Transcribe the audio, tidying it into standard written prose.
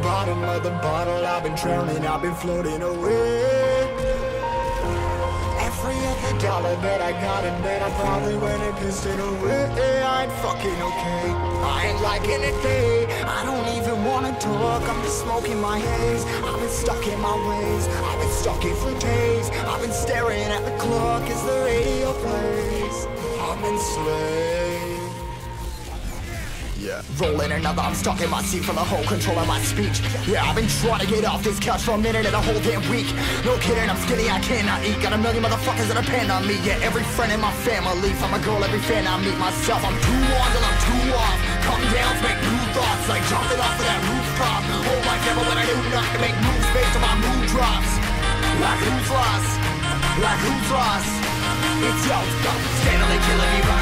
bottom of the bottle, I've been drowning, I've been floating away. Every other dollar that I got in bed, I probably went and pissed it away. I ain't fucking okay, I ain't liking it, hey. I don't even wanna talk, I'm just smoking my haze. I've been stuck in my ways, I've been stuck in for days. I've been staring at the clock as the radio plays. I'm enslaved. Yeah. Rolling another, I'm stuck in my seat for the whole control of my speech. Yeah, I've been trying to get off this couch for a minute and a whole damn week. No kidding, I'm skinny, I cannot eat. Got a million motherfuckers that depend on me. Yeah, every friend in my family, from a girl, every fan I meet myself. I'm too on till I'm too off. Come down to make new thoughts, like jumping off of that rooftop. Hold my camera when I do nothing to make moves based on my mood drops. Like who's lost? Like who's lost? It's yo, steadily killing me right